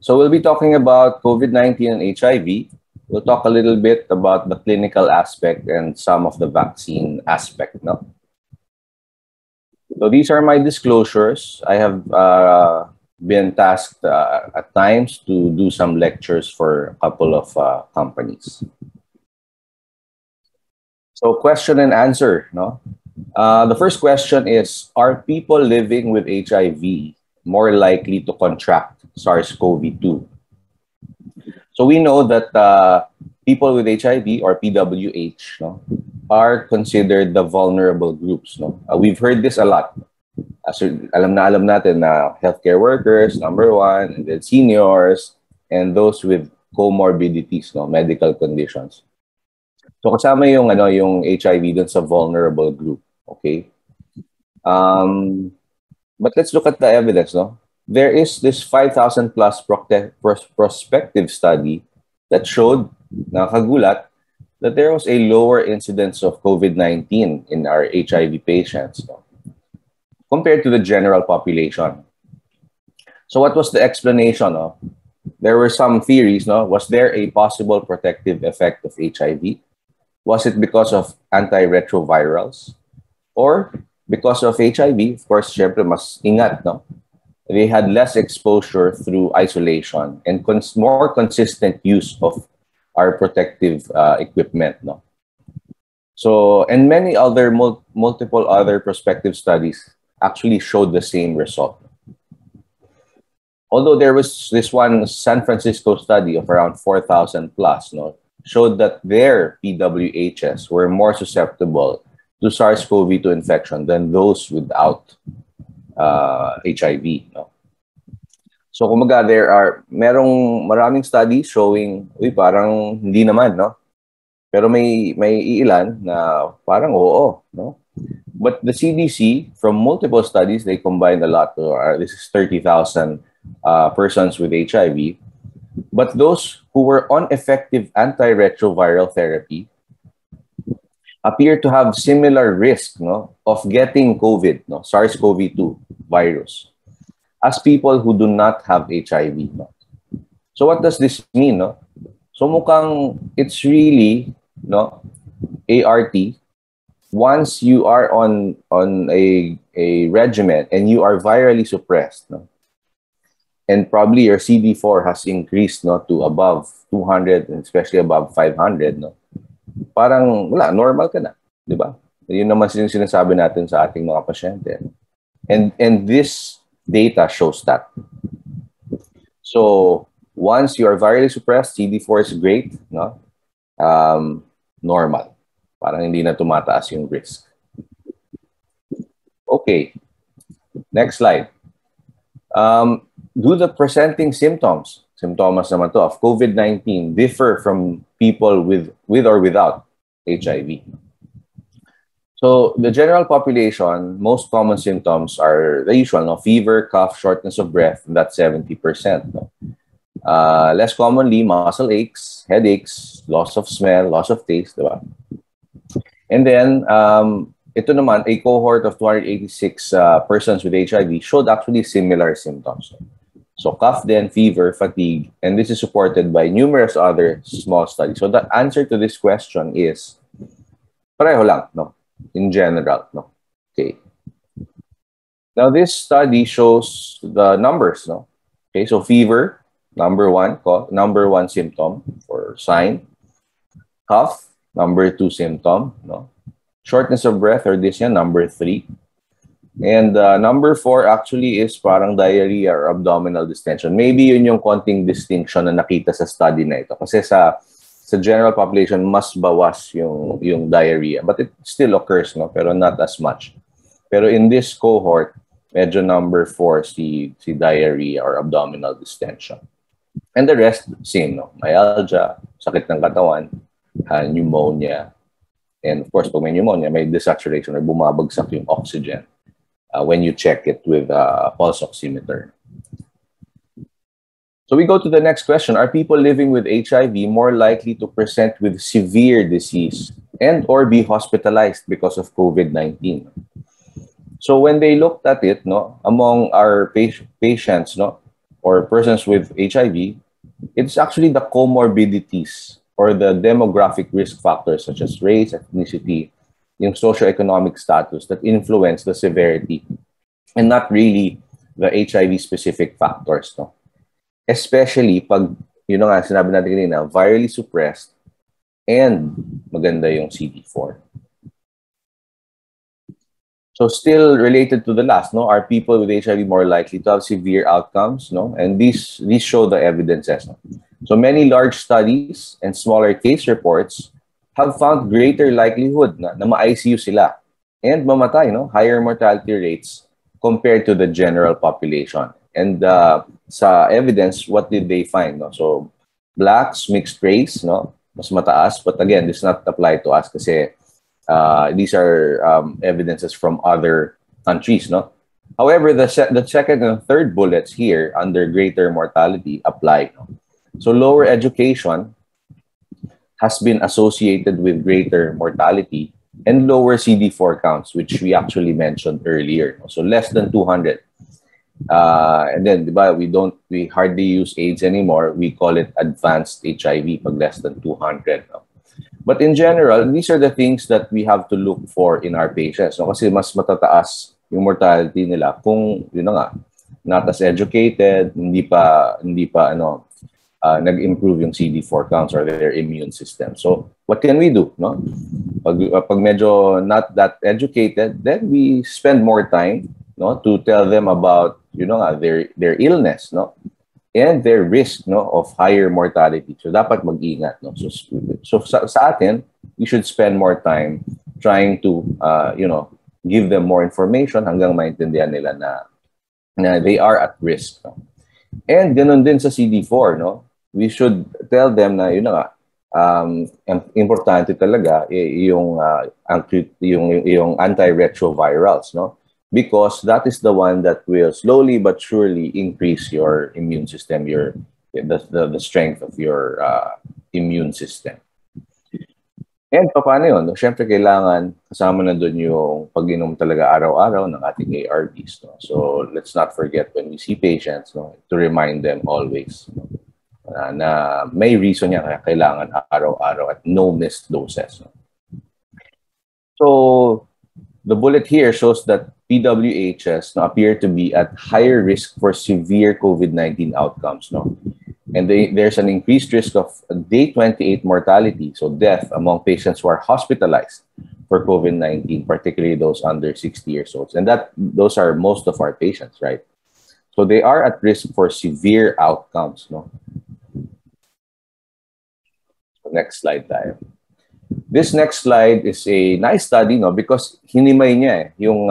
So we'll be talking about COVID-19 and HIV. We'll talk a little bit about the clinical aspect and some of the vaccine aspect. No? So these are my disclosures. I have been tasked at times to do some lectures for a couple of companies. So question and answer. No? The first question is, are people living with HIV more likely to contract SARS-CoV-2? So we know that people with HIV or PWH are considered the vulnerable groups. We've heard this a lot. So, alam natin na healthcare workers, number one, and then seniors, and those with comorbidities, medical conditions. So kasama yung HIV dun sa vulnerable group. Okay. But let's look at the evidence. There is this 5,000 plus prospective study that showed, nakagulat, that there was a lower incidence of COVID-19 in our HIV patients compared to the general population. So what was the explanation? There were some theories. Was there a possible protective effect of HIV? Was it because of antiretrovirals? Or because of HIV? Of course, syempre mas ingat, they had less exposure through isolation and more consistent use of our protective equipment. So, and many other multiple other prospective studies actually showed the same result. Although there was this one San Francisco study of around 4,000 plus, showed that their PWHs were more susceptible to SARS-CoV-2 infection than those without HIV. So kumaga merong maraming studies showing, parang hindi naman, Pero may ilan na parang oo, But the CDC, from multiple studies, they combined a lot. This is 30,000 persons with HIV. But those who were on effective antiretroviral therapy appear to have similar risk of getting COVID, SARS-CoV-2 virus, as people who do not have HIV. So what does this mean? So mukhang it's really ART. Once you are on a regimen and you are virally suppressed, and probably your CD4 has increased to above 200 and especially above 500, parang wala, normal ka na, di ba? Yun naman sinasabi natin sa ating mga pasyente. And this data shows that. So once you are virally suppressed, CD4 is great, normal. Parang hindi na tumataas yung risk. Okay. Next slide. Do the presenting symptoms naman to, of COVID-19 differ from people with or without HIV? So the general population, most common symptoms are the usual, fever, cough, shortness of breath, and that's 70%. Less commonly, muscle aches, headaches, loss of smell, loss of taste, diba? And then, ito naman, a cohort of 286 persons with HIV showed actually similar symptoms. So cough then, fever, fatigue, and this is supported by numerous other small studies. So the answer to this question is pareho lang, in general, Okay. Now this study shows the numbers, Okay, so fever, number one symptom or sign. Cough, number 2 symptom, Shortness of breath or dyspnea, number 3. And number 4 actually is parang diarrhea or abdominal distension. Maybe yun yung konting distinction na nakita sa study na ito. Kasi sa general population, mas bawas yung diarrhea. But it still occurs, pero not as much. Pero in this cohort, medyo number 4 si diarrhea or abdominal distension. And the rest, same, myalgia, sakit ng katawan, pneumonia. And of course, pag may pneumonia, may desaturation or bumabagsak yung oxygen when you check it with a pulse oximeter. So we go to the next question. Are people living with HIV more likely to present with severe disease and or be hospitalized because of COVID-19? So when they looked at it, among our patients, or persons with HIV, it's actually the comorbidities or the demographic risk factors such as race, ethnicity, yung socioeconomic status that influence the severity and not really the HIV-specific factors. No? Especially pag, yun nga, sinabi natin kanina, virally suppressed and maganda yung CD4. So still related to the last, no, are people with HIV more likely to have severe outcomes, no? And these show the evidences. No? So many large studies and smaller case reports have found greater likelihood na ma-ICU sila and mamatay, no? Higher mortality rates compared to the general population. And sa evidence, what did they find? No? So blacks, mixed race, no? Mas mataas, but again, this is not applied to us kasi these are evidences from other countries, no? However, the second and third bullets here under greater mortality apply. No? So lower education has been associated with greater mortality and lower CD4 counts, which we actually mentioned earlier. No? So less than 200. And then, diba, we hardly use AIDS anymore. We call it advanced HIV, pag less than 200. No? But in general, these are the things that we have to look for in our patients. No? Kasi mas matataas yung mortality nila kung, yun na nga, not as educated, hindi pa nag-improve yung CD4 counts or their immune system. So, what can we do? No? Pag medyo not that educated, then we spend more time, no, to tell them about, you know, their illness, no, and their risk, no, of higher mortality. So dapat mag-ingat, no. So sa atin, we should spend more time trying to you know, give them more information hanggang maintindihan nila na they are at risk, no. And ganun din sa CD4, no. We should tell them na, you know, importante talaga yung antiretrovirals, no. Because that is the one that will slowly but surely increase your immune system, the strength of your immune system. And paano yun? Siyempre, kailangan kasama na doon yung pag-inom talaga araw-araw ng ating ARVs. No? So let's not forget when we see patients, no, to remind them always, no, na may reason niya kaya kailangan araw-araw at no missed doses. No? So the bullet here shows that PWHs appear to be at higher risk for severe COVID-19 outcomes. No? And there's an increased risk of day 28 mortality, so death, among patients who are hospitalized for COVID-19, particularly those under 60 years old. And those are most of our patients, right? So they are at risk for severe outcomes. No? So next slide, tayo. This next slide is a nice study, no, because hinimay niya yung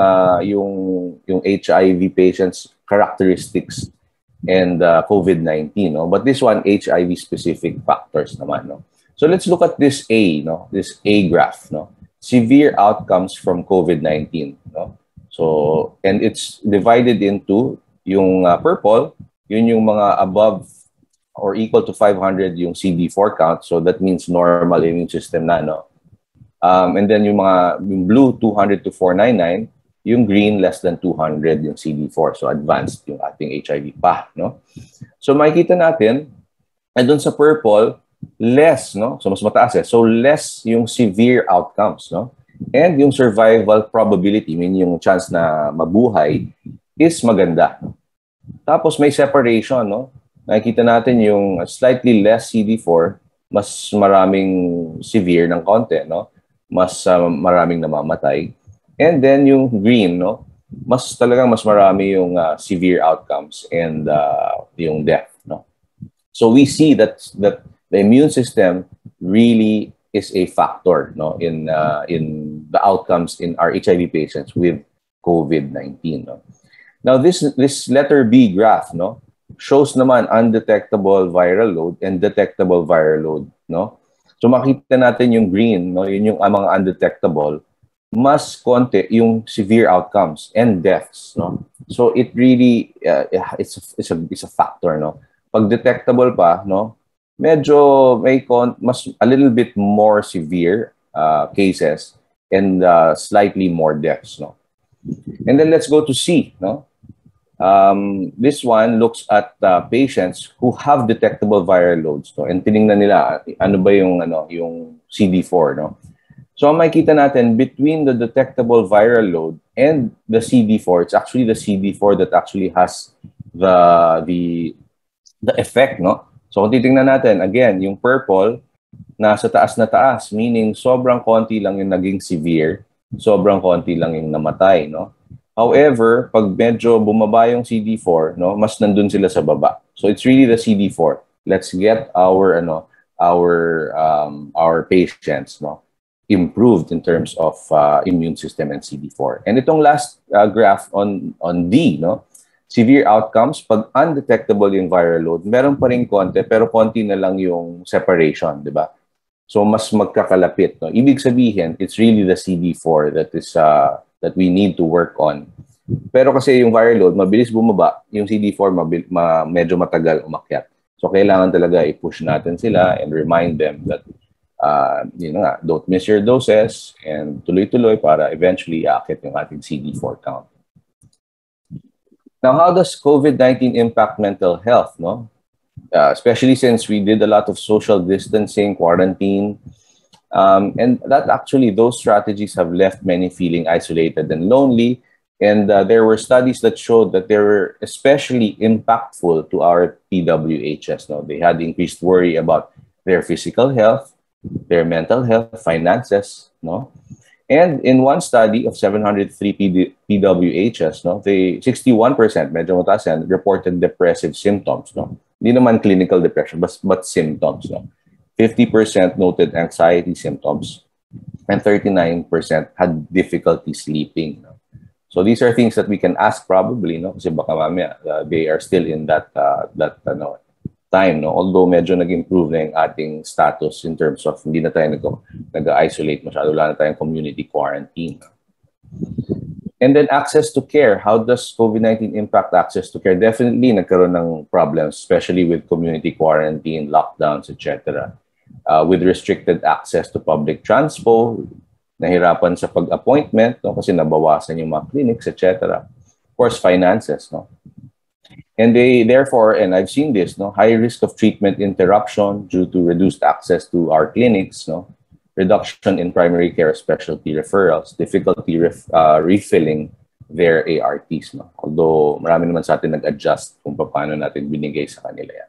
HIV patients' characteristics and COVID-19, no. But this one, HIV specific factors naman, no. So let's look at this this A graph, no. Severe outcomes from COVID-19, no. So, and it's divided into yung purple, yun yung mga above or equal to 500 yung CD4 count, so that means normal immune system na, no. And then yung blue 200 to 499, yung green less than 200 yung CD4, so advanced yung ating HIV pa, no. So makikita natin, and dun sa purple, less, no. So mas mataas so less yung severe outcomes, no. And yung survival probability, meaning yung chance na mabuhay, is maganda. Tapos may separation, no. Nakikita natin yung slightly less CD4, mas maraming severe ng konti, no? Mas maraming namamatay. And then yung green, no? Mas marami yung severe outcomes and yung death, no? So we see that the immune system really is a factor, no, in the outcomes in our HIV patients with COVID-19, no? Now this letter B graph, no, shows naman undetectable viral load and detectable viral load, no? So makita natin yung green, no, yun yung mga undetectable, mas konti yung severe outcomes and deaths, no? So it really it's a factor, no? Pag detectable pa, no, medyo may a little bit more severe cases and slightly more deaths, no? And then let's go to C, no? This one looks at patients who have detectable viral loads, no? And tiningnan nila ano ba yung CD4, no? So ang makikita natin between the detectable viral load and the CD4, it's actually the CD4 that actually has the effect, no? So kung titingnan natin again, yung purple nasa taas na taas, meaning sobrang konti lang yung naging severe, sobrang konti lang yung namatay, no? However, pag medyo bumaba yung CD4, no, mas nandun sila sa baba. So it's really the CD4. Let's get our patients, no, improved in terms of immune system and CD4. And itong last graph on D, no, severe outcomes, pag undetectable yung viral load, meron pa rin konti, pero konti na lang yung separation, di ba? So mas magkakalapit, no. Ibig sabihin, it's really the CD4 that is that we need to work on. Pero kasi yung viral load, mabilis bumaba, yung CD4 medyo matagal umakyat. So kailangan talaga i-push natin sila and remind them that don't miss your doses and tuloy-tuloy para eventually aakit yung ating CD4 count. Now, how does COVID-19 impact mental health, no? Especially since we did a lot of social distancing, quarantine, and that actually, those strategies have left many feeling isolated and lonely. And there were studies that showed that they were especially impactful to our PWHs. No? They had increased worry about their physical health, their mental health, finances. No? And in one study of 703 PWHs, no, 61%, medyo mataas yan, reported depressive symptoms. No? Hindi naman clinical depression, but symptoms. No? 50% noted anxiety symptoms, and 39% had difficulty sleeping. No? So these are things that we can ask probably, no? Kasi baka mamaya, they are still in that time, no? Although medyo nag-improve na yung ating status in terms of hindi na tayo nag-isolate masyado, wala na tayong community quarantine. And then access to care. How does COVID-19 impact access to care? Definitely nagkaroon ng problems, especially with community quarantine, lockdowns, etc. With restricted access to public transport, nahirapan sa pag-appointment, no? Kasi nabawasan yung mga clinics, etc. Of course, finances, no? And they therefore, and I've seen this, no, high risk of treatment interruption due to reduced access to our clinics, no, reduction in primary care specialty referrals, difficulty refilling their ARTs, no. Although marami naman sa atin nag-adjust kung paano natin binigay sa kanila yan.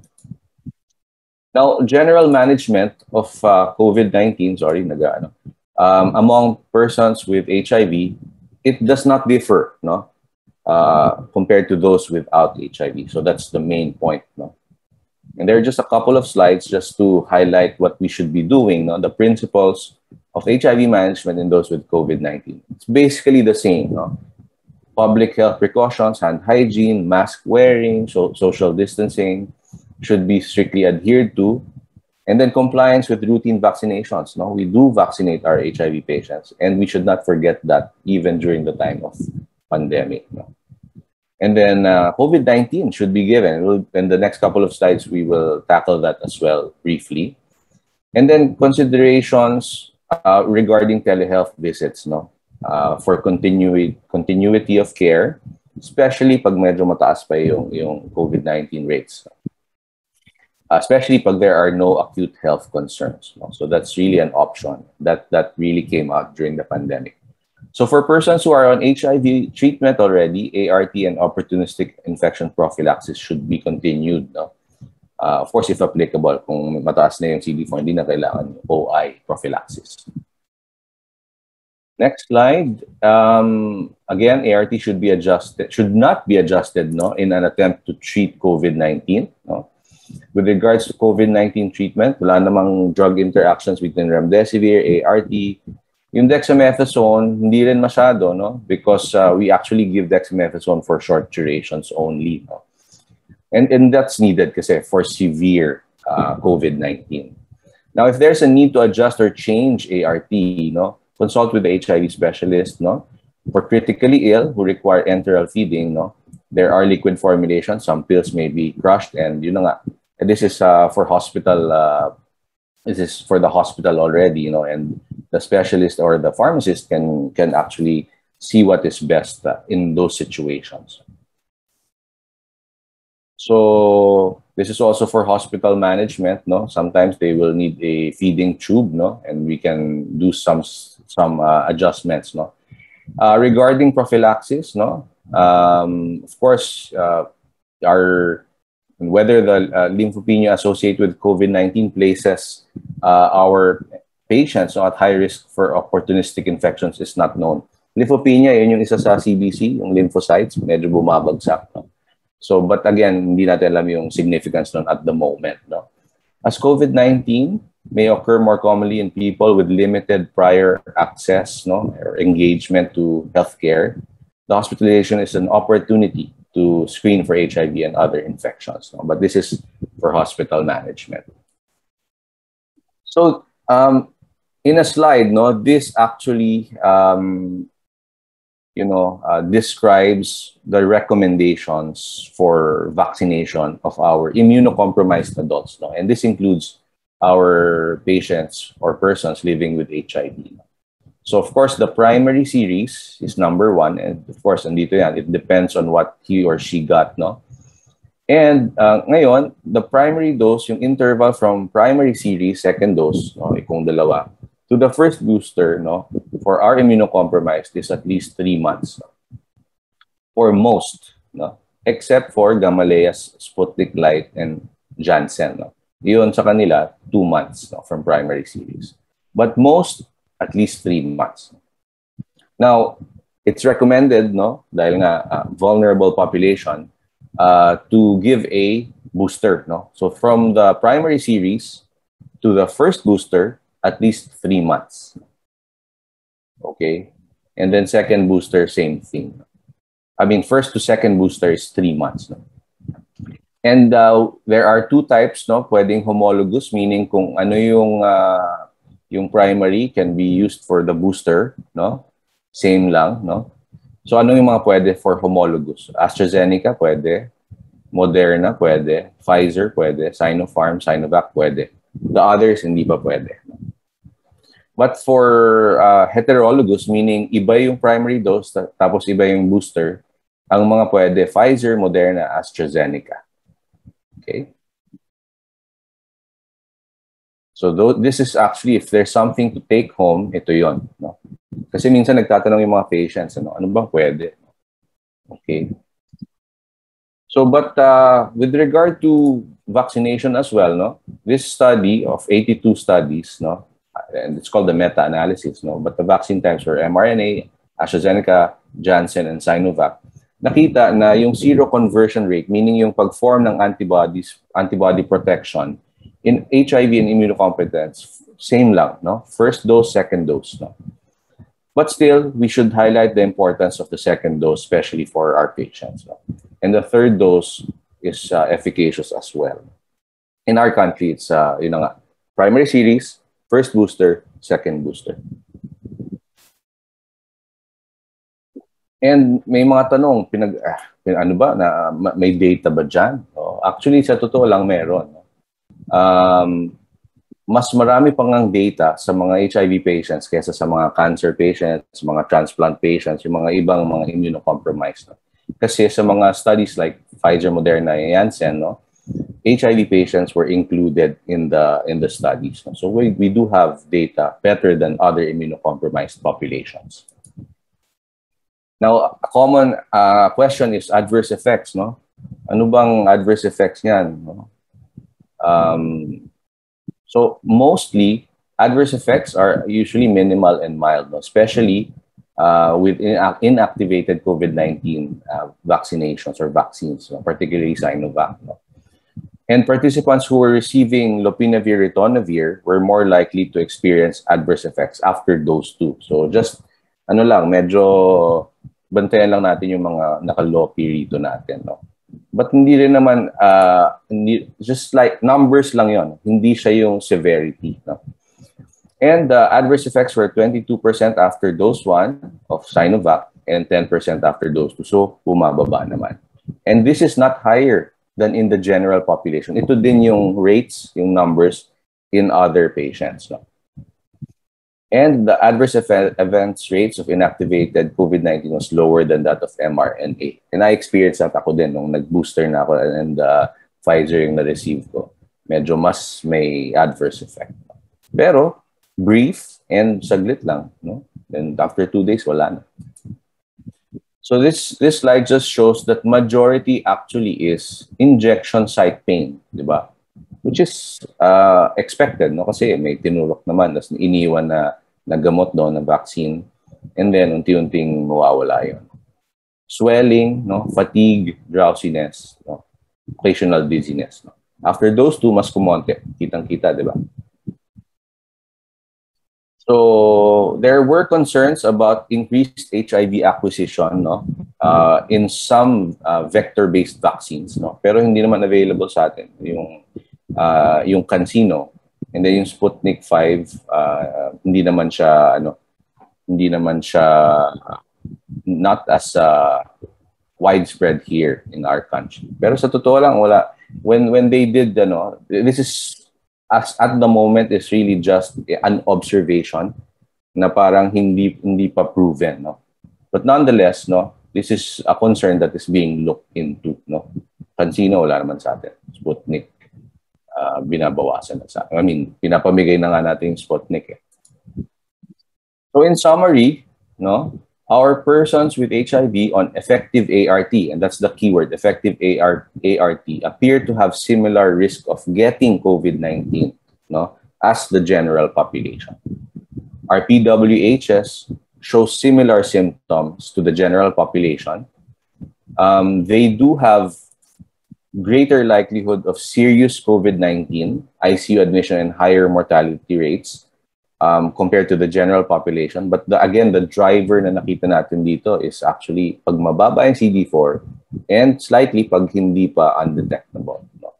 Now, general management of COVID-19, among persons with HIV, it does not differ, no, compared to those without HIV. So that's the main point, no. And there are just a couple of slides just to highlight what we should be doing, no, the principles of HIV management in those with COVID-19. It's basically the same, no. Public health precautions, hand hygiene, mask wearing, social distancing should be strictly adhered to. And then compliance with routine vaccinations. No? We do vaccinate our HIV patients, and we should not forget that even during the time of pandemic. No? And then COVID-19 should be given. In the next couple of slides, we will tackle that as well briefly. And then considerations regarding telehealth visits, no, for continuity of care, especially pag medyo mataas pa yung COVID-19 rates. Especially pag there are no acute health concerns. No? So that's really an option that really came out during the pandemic. So for persons who are on HIV treatment already, ART and opportunistic infection prophylaxis should be continued. No? Of course, if applicable, kung mataas na yung CD4, hindi na kailangan OI prophylaxis. Next slide. Again, ART should not be adjusted, no, in an attempt to treat COVID-19. No? With regards to COVID-19 treatment, wala namang drug interactions between remdesivir, ART. Yung dexamethasone, hindi rin masyado, no? Because we actually give dexamethasone for short durations only, no? And that's needed kasi for severe COVID-19. Now, if there's a need to adjust or change ART, no, consult with the HIV specialist, no? For critically ill who require enteral feeding, no, there are liquid formulations. Some pills may be crushed, and you know, this is for hospital. This is for the hospital already, you know, and the specialist or the pharmacist can actually see what is best in those situations. So this is also for hospital management, no? Sometimes they will need a feeding tube, no? And we can do some adjustments, no? Regarding prophylaxis, no? Of course, our whether the lymphopenia associated with COVID-19 places our patients at high risk for opportunistic infections is not known. Lymphopenia, yun yung isa sa CBC, yung lymphocytes, medyo bumabagsak, no? So, but again, hindi natin alam yung significance nun at the moment, no? As COVID-19 may occur more commonly in people with limited prior access, no, or engagement to healthcare, the hospitalization is an opportunity to screen for HIV and other infections, no? But this is for hospital management. So, in a slide, no, this actually describes the recommendations for vaccination of our immunocompromised adults, no? And this includes our patients or persons living with HIV. So, of course, the primary series is number 1. And, of course, andito yan, it depends on what he or she got, no? And ngayon, the primary dose, yung interval from primary series, second dose, no, kung dalawa, to the first booster, no, for our immunocompromised is at least 3 months, no? For most, no, except for Gamaleya's Sputnik Light and Janssen, no. Yun sa kanila 2 months, no, from primary series, but most at least 3 months. Now, it's recommended, no, dahil nga vulnerable population, to give a booster, no. So from the primary series to the first booster, at least 3 months. Okay. And then second booster, same thing. I mean, first to second booster is 3 months. No? And there are 2 types, no? Pwedeng homologous, meaning kung ano yung primary can be used for the booster, no? Same lang, no? So ano yung mga pwede for homologous? AstraZeneca pwede, Moderna pwede, Pfizer pwede, Sinopharm, Sinovac pwede. The others hindi pa pwede. But for heterologous, meaning iba yung primary dose tapos iba yung booster, ang mga pwede Pfizer, Moderna, AstraZeneca. Okay? So this is actually, if there's something to take home, ito yon, no? Kasi minsan nagtatanong yung mga patients, ano bang pwede? Okay. So, but with regard to vaccination as well, no? This study of 82 studies, no? And it's called the meta-analysis, no? But the vaccine types were mRNA, AstraZeneca, Janssen, and Sinovac. Nakita na yung zero conversion rate, meaning yung pag-form ng antibody protection in HIV and immunocompetence, same lang, no? First dose, second dose, no? But still, we should highlight the importance of the second dose, especially for our patients, no? And the third dose is efficacious as well. In our country, it's primary series, first booster, second booster. And may mga tanong, ano ba, may data ba dyan? Actually, sa totoo lang meron. Mas marami pang ang data sa mga HIV patients kaysa sa mga cancer patients, mga transplant patients, yung mga ibang mga immunocompromised. No? Kasi sa mga studies like Pfizer, Moderna, and Janssen, no, HIV patients were included in the studies. No? So we do have data better than other immunocompromised populations. Now, a common question is adverse effects. No? Ano bang adverse effects niyan? No? So mostly, adverse effects are usually minimal and mild, no? Especially with inactivated COVID-19 vaccinations or vaccines, no? Particularly Sinovac. No? And participants who were receiving lopinavir/ritonavir were more likely to experience adverse effects after dose 2. So just, medyo bantayan lang natin yung mga naka-lopi rito natin, no? But hindi rin naman, just like numbers lang yon, hindi siya yung severity, no? And the adverse effects were 22% after dose 1 of Sinovac and 10% after dose 2. So, bumababa naman. And this is not higher than in the general population. Ito din yung rates, yung numbers in other patients, no? And the adverse events rates of inactivated COVID-19 was lower than that of mRNA. And I experienced that ako din nung nag-booster na ako and Pfizer yung na-receive ko. Medyo mas may adverse effect. Pero brief and saglit lang. No? And after 2 days, wala na. So this slide just shows that majority actually is injection site pain. Diba? Which is expected, no? Kasi may tinurok naman, tapos iniwan na gamot doon, na vaccine, and then unti-unting mawawala yun. Swelling, no? Fatigue, drowsiness, no? Occasional dizziness. No? After those two, mas kumonte. Kitang-kita, di ba? So there were concerns about increased HIV acquisition, no? In some vector-based vaccines, no? Pero hindi naman available sa atin yung CanSino, and then yung Sputnik 5, hindi naman siya not as widespread here in our country. Pero sa totoo lang, wala. When they did, this is at the moment is really just an observation na parang hindi pa proven, no. But nonetheless, no, this is a concern that is being looked into, no. CanSino wala naman sa atin. Sputnik binabawasan na sa atin. I mean, pinapamigay na nga natin yung Sputnik. So in summary, no, our persons with HIV on effective ART, and that's the keyword, effective ART, appear to have similar risk of getting COVID-19, no, as the general population. Our PWHs show similar symptoms to the general population. They do have greater likelihood of serious COVID-19, ICU admission, and higher mortality rates compared to the general population. But again, the driver na nakita natin dito is actually pag mababa yung CD4 and slightly pag hindi pa undetectable. No?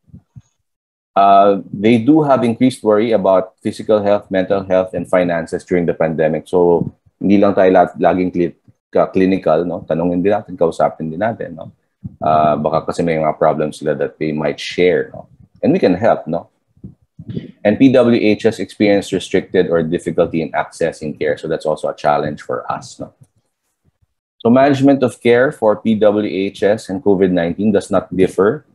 They do have increased worry about physical health, mental health, and finances during the pandemic. So hindi lang tayo laging clinical, no? Tanungin din natin, kausapin din natin, no? Baka kasi may mga problems sila that they might share, no? And we can help, no? And PWHs experience restricted or difficulty in accessing care, so that's also a challenge for us, no? So management of care for PWHs and COVID-19 does not differ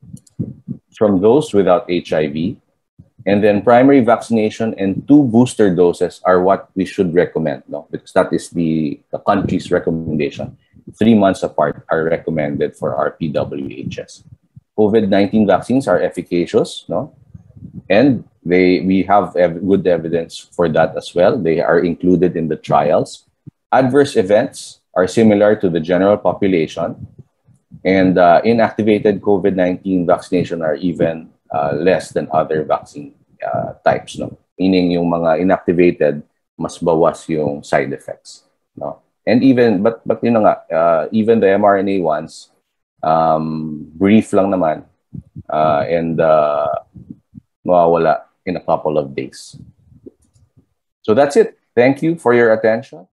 from those without HIV. And then primary vaccination and 2 booster doses are what we should recommend, no? Because that is the country's recommendation. 3 months apart are recommended for our PWHs. COVID-19 vaccines are efficacious, no? And we have good evidence for that as well. They are included in the trials. Adverse events are similar to the general population. And inactivated COVID-19 vaccination are even less than other vaccine types, no? Meaning yung mga inactivated, mas bawas yung side effects, no? And even, but yun na nga, even the mRNA ones, brief lang naman, and mawawala in a couple of days. So that's it. Thank you for your attention.